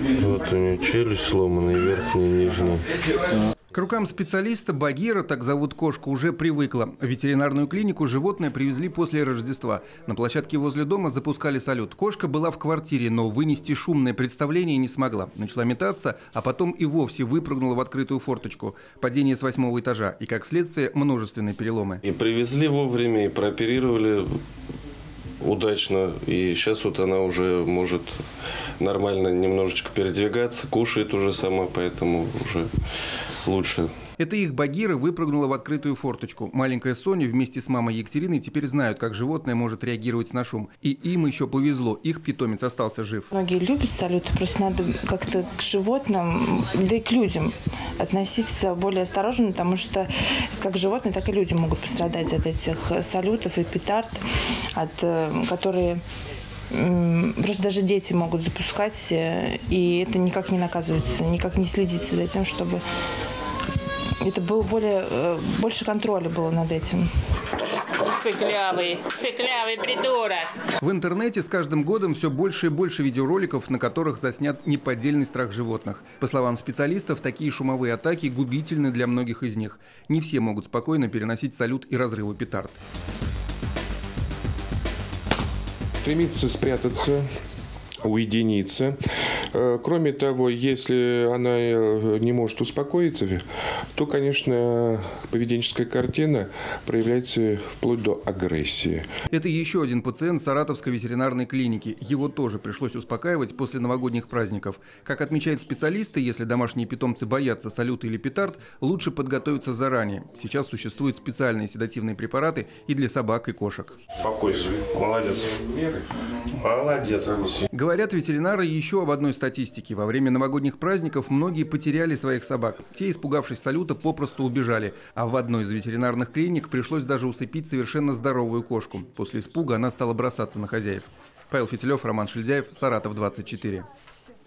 Вот у нее челюсть сломанная, верхняя, нижняя. К рукам специалиста Багира, так зовут кошку, уже привыкла. В ветеринарную клинику животное привезли после Рождества. На площадке возле дома запускали салют. Кошка была в квартире, но вынести шумное представление не смогла. Начала метаться, а потом и вовсе выпрыгнула в открытую форточку. Падение с 8-го этажа и, как следствие, множественные переломы. И привезли вовремя, и прооперировали удачно. И сейчас вот она уже может нормально немножечко передвигаться, кушает уже сама, поэтому уже лучше. Это их Багира выпрыгнула в открытую форточку. Маленькая Соня вместе с мамой Екатериной теперь знают, как животное может реагировать на шум. И им еще повезло, их питомец остался жив. Многие любят салюты, просто надо как-то к животным, да и к людям относиться более осторожно, потому что как животные, так и люди могут пострадать от этих салютов и петард, которые просто даже дети могут запускать, и это никак не наказывается, никак не следится за тем, чтобы это было больше контроля было над этим. Фиклявый придурок. В интернете с каждым годом все больше и больше видеороликов, на которых заснят неподдельный страх животных. По словам специалистов, такие шумовые атаки губительны для многих из них. Не все могут спокойно переносить салют и разрывы петард. Стремится спрятаться, уединиться. Кроме того, если она не может успокоиться, то, конечно, поведенческая картина проявляется вплоть до агрессии. Это еще один пациент Саратовской ветеринарной клиники. Его тоже пришлось успокаивать после новогодних праздников. Как отмечают специалисты, если домашние питомцы боятся салюта или петард, лучше подготовиться заранее. Сейчас существуют специальные седативные препараты и для собак, и кошек. Успокойся, молодец. Молодец. Говорят ветеринары еще об одной статистике. Во время новогодних праздников многие потеряли своих собак. Те, испугавшись салюта, попросту убежали. А в одной из ветеринарных клиник пришлось даже усыпить совершенно здоровую кошку. После испуга она стала бросаться на хозяев. Павел Фитилев, Роман Шильзяев, Саратов 24.